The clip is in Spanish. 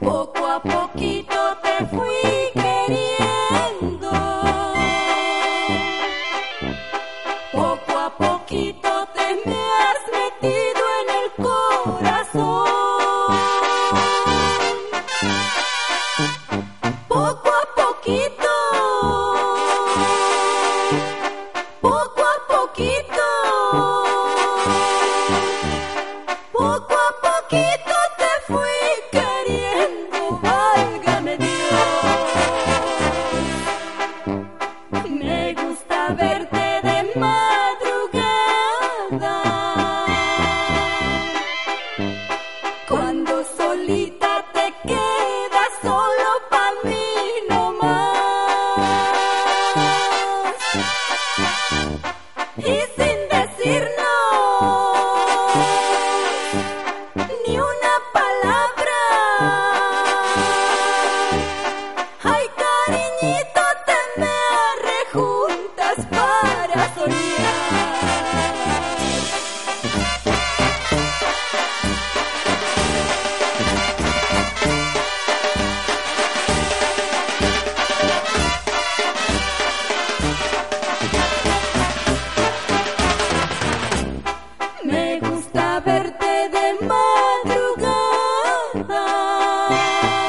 Poco a poquito te fui queriendo, poco a poquito te me has metido en el corazón. Poco a poquito, poco a poquito, poco a poquito te fui queriendo, válgame Dios. Me gusta verte de madrugada, cuando solita te quedas solo pa' mí nomás, y sin decirnos ni una palabra. Ay, cariñito, te me arrejuntas para soñar. Me gusta verte de madrugada,